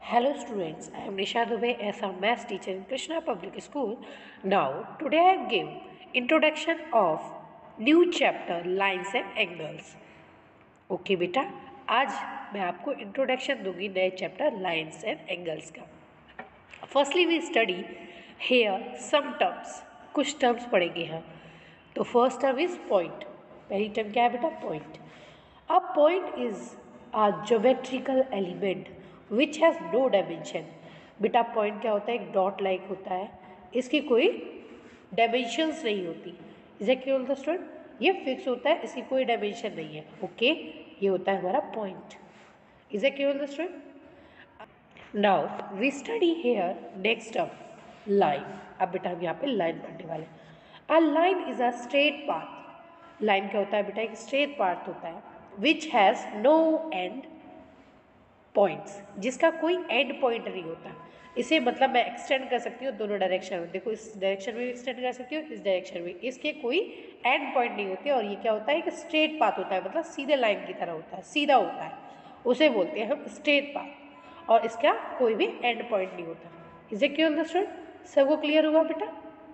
Hello students, I am Nisha Dubey as a math teacher in Krishna Public School. Now, today I give introduction of new chapter lines and angles. Okay बेटा, आज मैं आपको introduction दूंगी नए chapter lines and angles का. Firstly we study here some terms, कुछ terms पढ़ेंगे हम. तो फर्स्ट टर्म इज पॉइंट. पहली टर्म क्या है बेटा? Point. A point is a geometrical element which has no dimension. बेटा पॉइंट क्या होता है? एक डॉट लाइक होता है, इसकी कोई डायमेंशंस नहीं होती. Is it clear the student? ये फिक्स होता है, इसकी कोई डायमेंशन नहीं है. ओके, ये होता है हमारा point. Is it clear the student? Now we study here next term line. अब बेटा हम यहाँ पे लाइन पढ़ने वाले. A line is a straight path. Line क्या होता है बेटा? एक स्ट्रेट पाथ होता है which has no end points, जिसका कोई एंड पॉइंट नहीं होता. इसे मतलब मैं एक्सटेंड कर सकती हूँ दोनों डायरेक्शन में. देखो इस डायरेक्शन में एक्सटेंड कर सकती हूँ, इस डायरेक्शन में. इसके कोई एंड पॉइंट नहीं होते. और ये क्या होता है? एक स्ट्रेट पाथ होता है, मतलब सीधे लाइन की तरह होता है, सीधा होता है, उसे बोलते हैं हम स्ट्रेट पाथ. और इसका कोई भी एंड पॉइंट नहीं होता. Is it clear student? सबको क्लियर हुआ बेटा?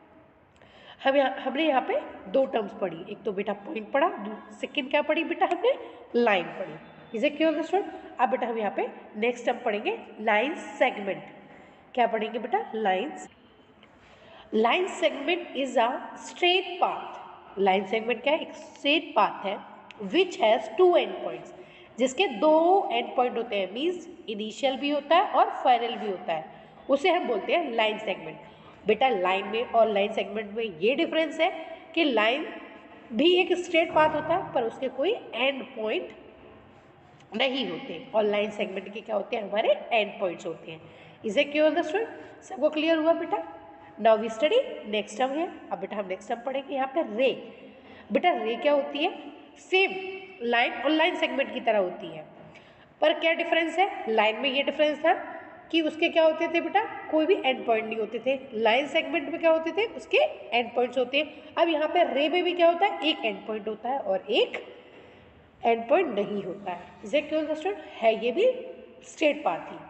हमने यहाँ पे दो टर्म्स पढ़ी. एक तो बेटा पॉइंट पढ़ा, सेकंड क्या पढ़ी बेटा? हमने लाइन पढ़ी. Is it clear student? अब बेटा हम यहाँ पे नेक्स्ट टर्म पढ़ेंगे लाइन सेगमेंट. क्या पढ़ेंगे बेटा? Lines. Line segment is a straight path. Line segment क्या है? एक स्ट्रेट पाथ है which has two end points, जिसके दो एंड पॉइंट होते हैं. मीन्स इनिशियल भी होता है और फाइनल भी होता है. उसे हम बोलते हैं लाइन सेगमेंट. बेटा लाइन में और लाइन सेगमेंट में ये डिफरेंस है कि लाइन भी एक स्ट्रेट पाथ होता है पर उसके कोई एंड पॉइंट नहीं होते, और लाइन सेगमेंट के क्या होते हैं? हमारे एंड पॉइंट्स होते हैं. Is it clear the student? सबको क्लियर हुआ बेटा? Now we study next term है. अब बेटा हम नेक्स्ट टर्म पढ़ेंगे यहाँ पे रे. बेटा रे क्या होती है? सेम लाइन और लाइन सेगमेंट की तरह होती है, पर क्या डिफरेंस है? लाइन में ये डिफरेंस था कि उसके क्या होते थे बेटा? कोई भी एंड पॉइंट नहीं होते थे. लाइन सेगमेंट में क्या होते थे? उसके एंड पॉइंट्स होते हैं. अब यहाँ पे रे में भी क्या होता है? एक एंड पॉइंट होता है और एक एंड पॉइंट नहीं होता है. Is it clear student? है ये भी स्ट्रेट पाथ ही.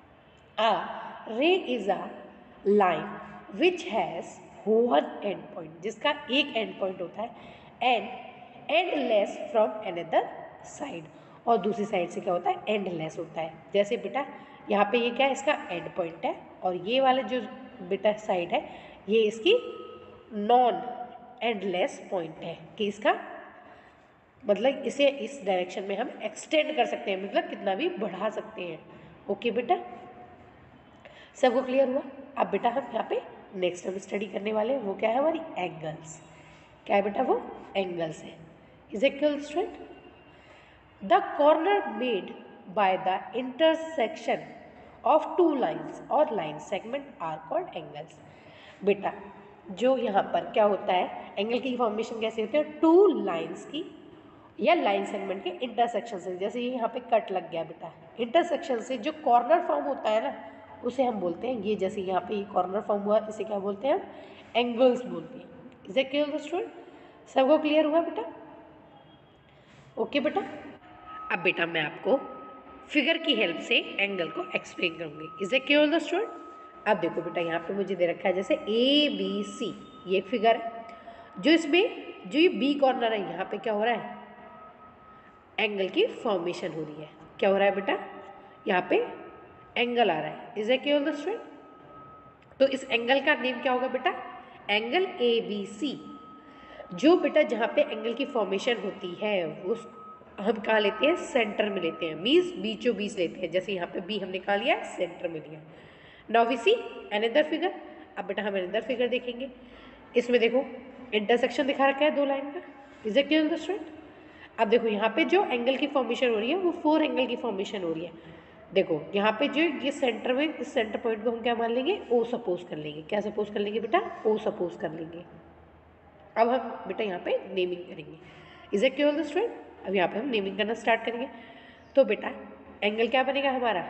A ray is a line which has one end point, जिसका एक एंड पॉइंट होता है and endless from another side, और दूसरी साइड से क्या होता है? एंडलेस होता है. जैसे बेटा यहाँ पे ये क्या है? इसका एंड पॉइंट है, और ये वाला जो बेटा साइड है ये इसकी नॉन एंडलेस पॉइंट है, कि इसका मतलब इसे इस डायरेक्शन में हम एक्सटेंड कर सकते हैं, मतलब कितना भी बढ़ा सकते हैं. ओके बेटा, सबको क्लियर हुआ? अब बेटा हम यहाँ पे नेक्स्ट हम स्टडी करने वाले हैं, वो क्या है? हमारी एंगल्स. क्या है बेटा? वो एंगल्स है. Is it clear student? The corner made by the intersection of two lines और line segment are called angles. बेटा जो यहाँ पर क्या होता है? एंगल की फॉर्मेशन कैसे होती है? टू लाइन्स की या लाइन सेगमेंट के इंटरसेक्शन से. जैसे ये यहाँ पे कट लग गया बेटा, इंटरसेक्शन से जो कॉर्नर फॉर्म होता है ना, उसे हम बोलते हैं, ये जैसे यहाँ पे ये कॉर्नर फॉर्म हुआ, इसे क्या बोलते हैं? हम एंगल्स बोलते हैं. Is it clear student? सबको क्लियर हुआ बेटा? ओके बेटा, अब बेटा मैं आपको फिगर की हेल्प से एंगल को एक्सप्लेन करूंगी. Is it clear student? अब देखो बेटा यहाँ पे मुझे दे रखा है जैसे ए बी सी, ये एक फिगर है. जो इसमें जो ये बी कॉर्नर है, यहाँ पे क्या हो रहा है? एंगल की फॉर्मेशन हो रही है. क्या हो रहा है बेटा? यहाँ पे एंगल आ रहा है. Is it clear student? तो इस एंगल का नेम क्या होगा बेटा? Angle A B C. जो बेटा जहाँ पे एंगल की फॉर्मेशन होती है उस हम कहाँ लेते हैं? सेंटर में लेते हैं. मीन्स बीचों बीच लेते हैं. जैसे यहाँ पे बी हमने कहा लिया, सेंटर में लिया. Now we see another figure. अब बेटा हम अनदर फिगर देखेंगे. इसमें देखो इंटरसेक्शन दिखा रखा है दो लाइन का. Is it clear student? अब देखो यहाँ पे जो एंगल की फॉर्मेशन हो रही है वो फोर एंगल की फॉर्मेशन हो रही है. देखो यहाँ पे जो ये सेंटर में, इस सेंटर पॉइंट को हम क्या मान लेंगे? ओ सपोज कर लेंगे. क्या सपोज कर लेंगे बेटा? ओ सपोज कर लेंगे. अब हम बेटा यहाँ पे नेमिंग करेंगे. Is it clear student? अब यहाँ पे हम नेमिंग करना स्टार्ट करेंगे. तो बेटा एंगल क्या बनेगा हमारा?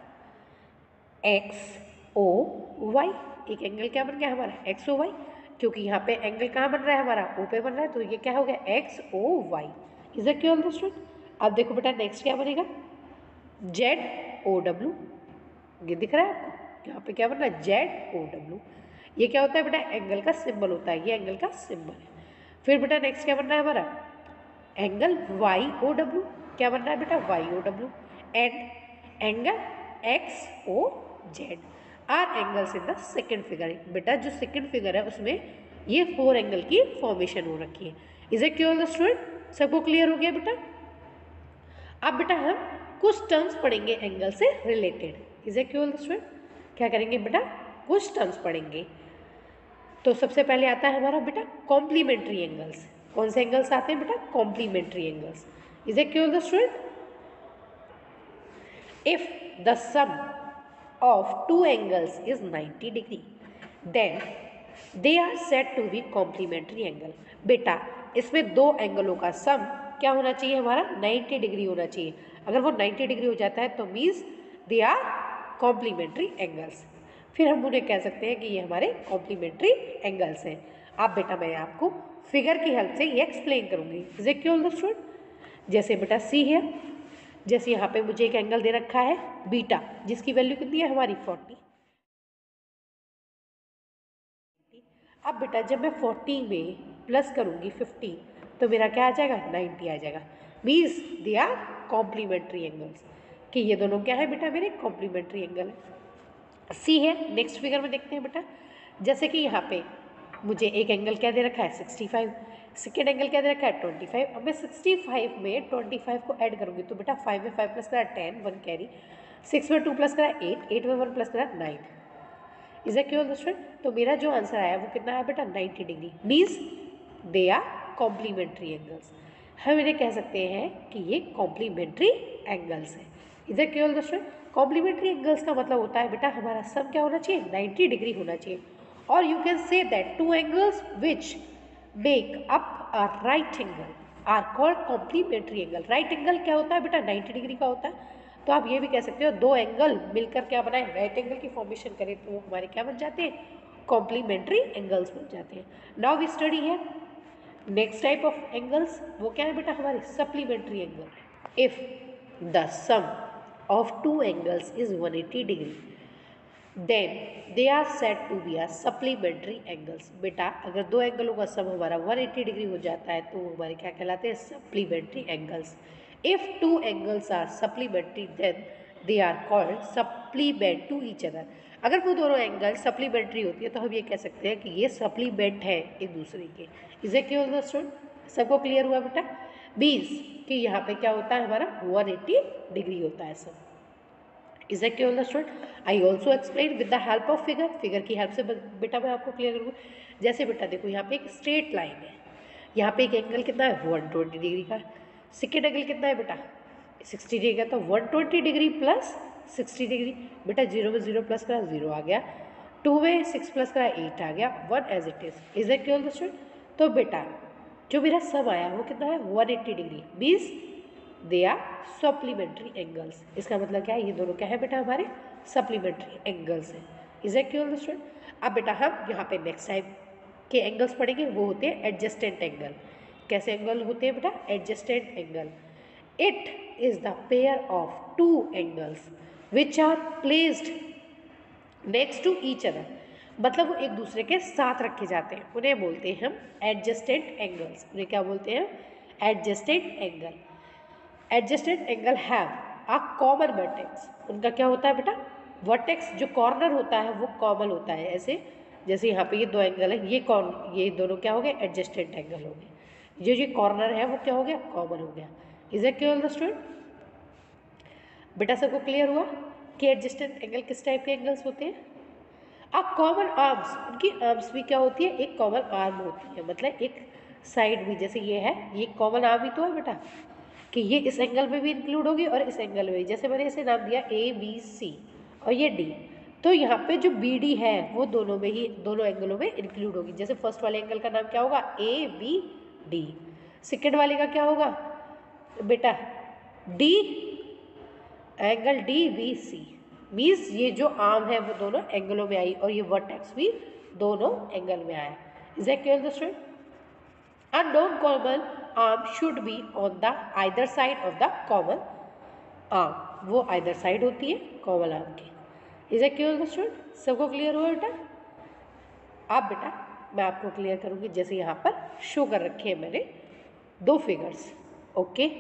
X O Y. एक एंगल क्या बन गया हमारा? X O Y. क्योंकि यहाँ पे एंगल कहाँ बन रहा है हमारा? ओ पे बन रहा है, तो ये क्या हो गया? X O Y. Is it clear student? अब देखो बेटा नेक्स्ट क्या बनेगा? Z O W. ये दिख रहा है आपको, यहाँ पे क्या बनना है ZOW। ये क्या होता है बेटा, एंगल का सिंबल होता है, ये एंगल का सिंबल है। फिर बेटा नेक्स्ट क्या बनना है हमारा, एंगल YOW। क्या बनना है बेटा, YOW। And angle XOZ are angles in the second figure. बेटा जो सेकेंड फिगर है उसमें ये 4 एंगल की फॉर्मेशन हो रखी है। इज इट क्लियर स्टूडेंट, सबको क्लियर हो गया बेटा। अब बेटा हम कुछ टर्म्स पढ़ेंगे एंगल से related. Is it clear student, क्या करेंगे बेटा, कुछ टर्म्स पढ़ेंगे। तो सबसे पहले आता है हमारा बेटा कॉम्प्लीमेंट्री एंगल्स। कौन से एंगल्स आते हैं बेटा, complementary angles. Is it clear student, if the sum of two angles is 90 degree then they are said to be complementary angle। बेटा इसमें दो एंगलों का सम क्या होना चाहिए हमारा, 90 डिग्री होना चाहिए। अगर वो 90 डिग्री हो जाता है तो means they are complementary angles. फिर हम उन्हें कह सकते हैं कि ये हमारे कॉम्प्लीमेंट्री एंगल्स हैं। अब बेटा मैं आपको फिगर की हेल्प से ये एक्सप्लेन करूंगी। इज इट क्लियर स्टूडेंट, जैसे बेटा सी है, जैसे यहाँ पे मुझे एक एंगल दे रखा है बीटा, जिसकी वैल्यू कितनी है हमारी 40। अब बेटा जब मैं 40 में प्लस करूँगी 50 तो मेरा क्या आ जाएगा, 90 आ जाएगा। Means they are complementary angles, कि ये दोनों क्या है बेटा, मेरे कॉम्प्लीमेंट्री एंगल है। सी है, नेक्स्ट फिगर में देखते हैं बेटा। जैसे कि यहाँ पे मुझे एक एंगल क्या दे रखा है 65, सेकेंड एंगल क्या दे रखा है 25। अब मैं 65 में 25 को ऐड करूँगी तो बेटा 5 में 5 प्लस करा 10, 1 कैरी, 6 में 2 प्लस करा 8, 8 में 1 प्लस करा 9। इज इट क्लियर स्टूडेंट, तो मेरा जो आंसर आया वो कितना है बेटा 90 degree. Means they are complementary angles. हम इन्हें कह सकते हैं कि ये कॉम्प्लीमेंट्री एंगल्स है। Is it clear student, complementary angles का मतलब होता है बेटा हमारा सम क्या होना चाहिए, 90 डिग्री होना चाहिए। और you can say that two angles which make up a right angle are called complementary angle. Right angle क्या होता है बेटा 90 डिग्री का होता है। तो आप ये भी कह सकते हो दो एंगल मिलकर क्या बनाए, राइट एंगल की फॉर्मेशन करें तो वो हमारे क्या बन जाते हैं, कॉम्प्लीमेंट्री एंगल्स बन जाते हैं। नाउ वी स्टडी है नेक्स्ट टाइप ऑफ एंगल्स, वो क्या है बेटा हमारे supplementary angle. If the sum of two angles is 180 degree then they are said to be are supplementary angles. बेटा अगर दो एंगलों का सम हमारा 180 डिग्री हो जाता है तो वो हमारे क्या कहलाते हैं, supplementary angles. If two angles are supplementary then they are called supplement to each other. अगर वो दोनों एंगल सप्लीमेंट्री होती है तो हम ये कह सकते हैं कि ये सप्लीमेंट है एक दूसरे के। इसे क्यों स्टूडेंट, सबको क्लियर हुआ बेटा। मीन्स कि यहाँ पे क्या होता है हमारा 180 डिग्री होता है सब। Is it clear student, I also explain with the help of figure. Figure की हेल्प से बेटा मैं आपको क्लियर करूँगा। जैसे बेटा देखो यहाँ पे एक स्ट्रेट लाइन है, यहाँ पे एक एंगल कितना है 120 डिग्री का, सेकेंड एंगल कितना है बेटा 60 डिग्री का। तो 120 डिग्री प्लस 60 डिग्री, बेटा 0 में 0 प्लस करा 0 आ गया, 2 में 6 प्लस करा 8 आ गया, 1 as it is. Is it clear student, तो बेटा जो मेरा सम आया वो कितना है 180 degree. Means they are supplementary angles. इसका मतलब क्या है, ये दोनों क्या है बेटा हमारे सप्लीमेंट्री एंगल्स हैं। Is it clear student. अब बेटा हम यहाँ पे नेक्स्ट टाइप के एंगल्स पढ़ेंगे, वो होते हैं एडजस्टेंट एंगल। कैसे एंगल होते हैं बेटा, adjacent angle. It is the pair of two angles which are placed next to each other. मतलब वो एक दूसरे के साथ रखे जाते हैं, उन्हें बोलते हैं हम एडजस्टेंट एंगल्स। उन्हें क्या बोलते हैं, adjacent angle. Adjacent angle have a common vertex. उनका क्या होता है बेटा, वर्टेक्स जो कॉर्नर होता है वो कॉमन होता है। ऐसे जैसे यहाँ पे ये दो एंगल है, ये दोनों क्या हो गए, एडजस्टेंट एंगल हो गए। जो ये कॉर्नर है वो क्या हो गया, कॉमन हो गया। इज इट क्लियर स्टूडेंट, बेटा सबको क्लियर हुआ कि एडजस्टेंट एंगल किस टाइप के एंगल्स होते हैं। अब कॉमन आर्म्स, उनकी आर्म्स भी क्या होती है, एक कॉमन आर्म होती है, मतलब एक साइड भी, जैसे ये है ये कॉमन आर्म ही तो है बेटा, कि ये इस एंगल में भी इंक्लूड होगी और इस एंगल में भी। जैसे मैंने इसे नाम दिया ABC और ये D, तो यहाँ पे जो BD है वो दोनों में ही, दोनों एंगलों में इंक्लूड होगी। जैसे फर्स्ट वाले एंगल का नाम क्या होगा, ABD, सेकेंड वाले का क्या होगा बेटा D, एंगल DBC। मीन्स ये जो आर्म है वो दोनों एंगलों में आई और ये वर्टेक्स भी दोनों एंगल में आया। Is it clear student, a non-common arm should be on the either side of the common arm। वो either side होती है common arm की। Is it clear student? सबको क्लियर हुआ बेटा? अब बेटा मैं आपको क्लियर करूँगी, जैसे यहाँ पर शो कर रखे हैं मैंने दो फिगर्स। ओके,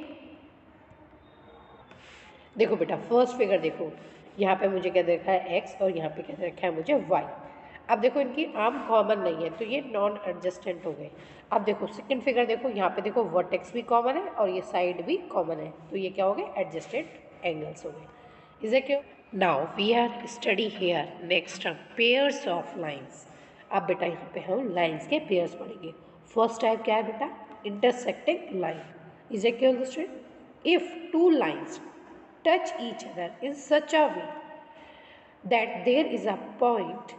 देखो बेटा फर्स्ट फिगर देखो, यहाँ पे मुझे क्या दे रखा है एक्स और यहाँ पे क्या दे रखा है मुझे वाई। अब देखो इनकी आर्म कॉमन नहीं है तो ये नॉन एडजस्टेंट हो गए। अब देखो सेकंड फिगर देखो, यहाँ पे देखो वर्टेक्स भी कॉमन है और ये साइड भी कॉमन है, तो ये क्या हो गए एडजस्टेंट एंगल्स हो गए। इज ए क्यों? Now we are study here next term pairs of lines. अब बेटा यहाँ पे हम लाइन्स के पेयर्स पढ़ेंगे। फर्स्ट टाइप क्या है बेटा? Intersecting line. इज ए क्यों student? If two lines touch each other in such a way that there is a point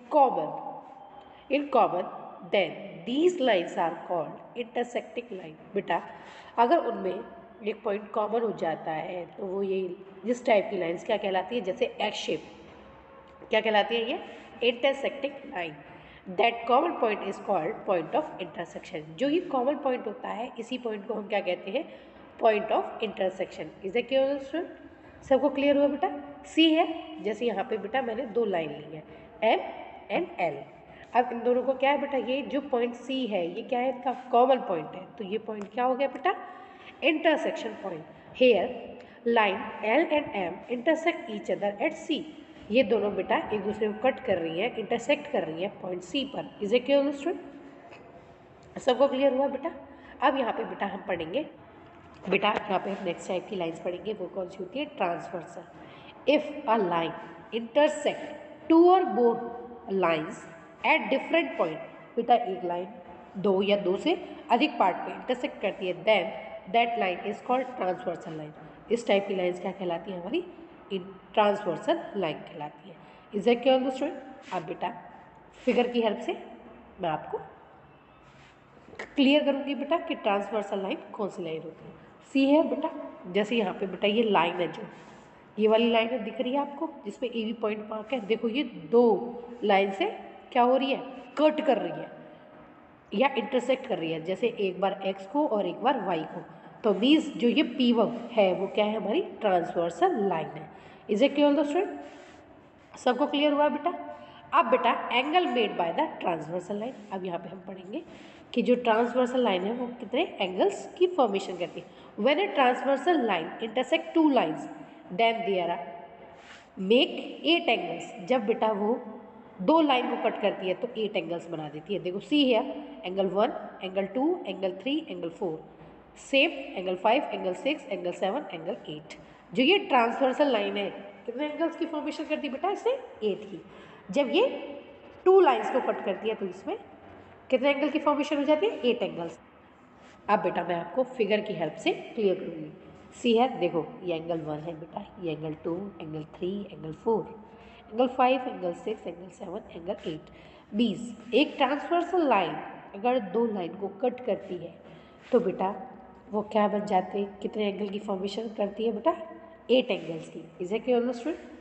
in common, then these lines are called intersecting line। बेटा अगर उनमें एक point common हो जाता है तो वो ये जिस टाइप की लाइंस क्या कहलाती है, जैसे एक्स शेप क्या कहलाती है, ये intersecting line. That common point is called point of intersection. जो ये कॉमन पॉइंट होता है इसी पॉइंट को हम क्या कहते हैं? Point of intersection. Is it clear student? सबको क्लियर हुआ बेटा? सी है, जैसे यहाँ पे बेटा मैंने दो लाइन ली है एम एंड एल। अब इन दोनों को क्या है बेटा, ये जो पॉइंट सी है ये क्या है, इनका कॉमन पॉइंट है, तो ये पॉइंट क्या हो गया बेटा? Intersection point. Here line L and M intersect each other at C. ये दोनों बेटा एक दूसरे को कट कर रही है, इंटरसेक्ट कर रही है पॉइंट सी पर। Is it clear student? सबको क्लियर हुआ बेटा? अब यहाँ पे बेटा हम पढ़ेंगे बेटा, यहाँ पे हम नेक्स्ट टाइप की लाइंस पढ़ेंगे, वो कौन सी होती है? Transversal. If a line intersect two और more lines at different point, बेटा एक लाइन दो या दो से अधिक पार्ट पे इंटरसेक्ट करती है, then that line is called transversal line. इस टाइप की लाइंस क्या कहलाती है? हमारी ट्रांसवर्सल लाइन कहलाती है। Is it clear student? अब बेटा फिगर की हेल्प से मैं आपको क्लियर करूँगी बेटा कि ट्रांसवर्सल लाइन कौन सी लाइन होती है। सी है बेटा, जैसे यहाँ पे बेटा ये लाइन है, जो ये वाली लाइन है दिख रही है आपको, जिसमें ए बी पॉइंट मार्क है, देखो ये दो लाइन से क्या हो रही है? कट कर रही है या इंटरसेक्ट कर रही है, जैसे एक बार एक्स को और एक बार वाई को। तो मीन्स जो ये पी वन है वो क्या है? हमारी ट्रांसवर्सल लाइन है। Is it clear student? सबको क्लियर हुआ बेटा? अब बेटा angle made by the transversal line. अब यहाँ पे हम पढ़ेंगे कि जो ट्रांसवर्सल लाइन है वो कितने एंगल्स की फॉर्मेशन करती है। When a transversal line intersect two lines then there are make 8 angles. जब बेटा वो दो लाइन को कट करती है तो 8 एंगल्स बना देती है। देखो सी है, angle 1, angle 2, angle 3, angle 4, same angle 5, angle 6, angle 7, angle 8। जो ये ट्रांसवर्सल लाइन है कितने एंगल्स की फॉर्मेशन करती है बेटा? इससे 8 की। जब ये टू लाइंस को कट करती है तो इसमें कितने एंगल की फॉर्मेशन हो जाती है? 8 एंगल्स। अब बेटा मैं आपको फिगर की हेल्प से क्लियर करूँगी। सी है, देखो ये एंगल 1 है बेटा, ये angle 2, angle 3, angle 4, angle 5, angle 6, angle 7, angle 8। 20 एक ट्रांसवर्सल लाइन अगर दो लाइन को कट करती है तो बेटा वो क्या बन जाते हैं? कितने एंगल की फॉर्मेशन करती है बेटा? 8 एंगल्स की। Is it clear student?